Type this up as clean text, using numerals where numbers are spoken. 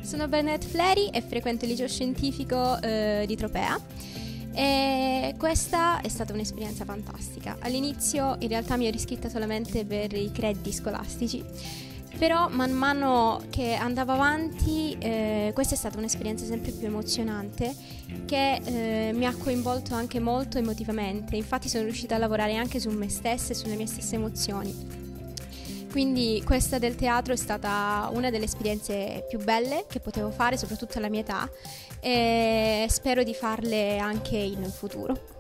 Sono Bernadette Fleri e frequento il liceo scientifico di Tropea. E questa è stata un'esperienza fantastica. All'inizio in realtà mi ero iscritta solamente per i crediti scolastici, però man mano che andavo avanti questa è stata un'esperienza sempre più emozionante che mi ha coinvolto anche molto emotivamente. Infatti sono riuscita a lavorare anche su me stessa e sulle mie stesse emozioni. Quindi questa del teatro è stata una delle esperienze più belle che potevo fare, soprattutto alla mia età, e spero di farle anche in futuro.